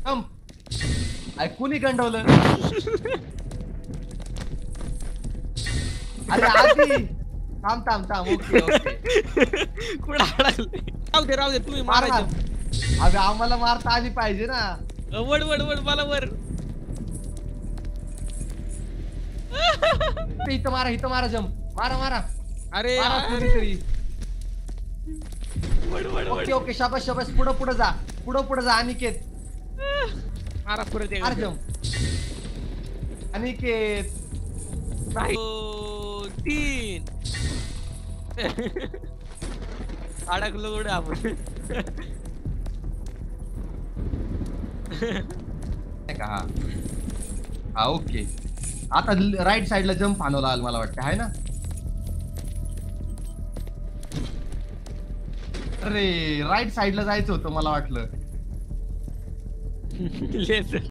ऐकून गंडवलं. अरे आधी थांब थांब थांब. Okay okay. कुठं अडकले? राहू दे तुम्ही मार मारा. अबे आम्हाला मारता आली पाहिजे ना. वड वड वड मला वर. इथं मारा जम. मारा अरे कोणीतरी. वड वड वड. ओके ओके शाबास शाबास. पुढं जा अनिकेत. मारा परत मार जम. अनिकेत. नाही 3 अडकलो उडे आपण. हा ओके. आता राईट साइडला जम्प आणवला आला मला वाटतं आहे ना. अरे राईट साइडला जायचं होतं मला वाटलं.